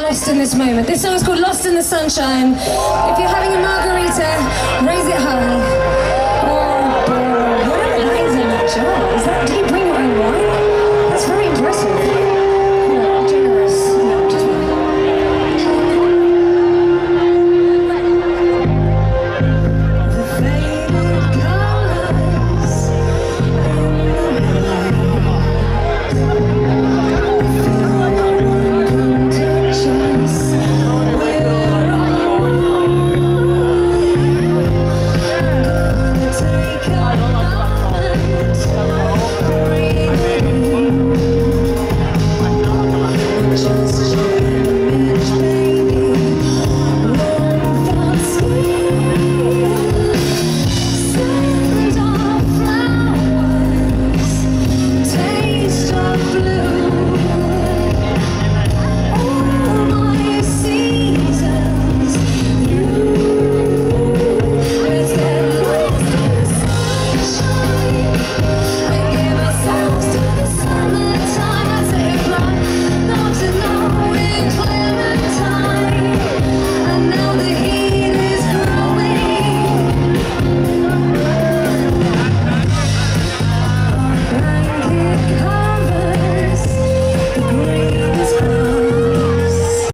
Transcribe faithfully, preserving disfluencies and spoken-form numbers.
Lost in this moment. This song's called Lost in the Sunshine. If you're having a margarita, raise it high. Oh, boy. What an amazing job. Is that, did you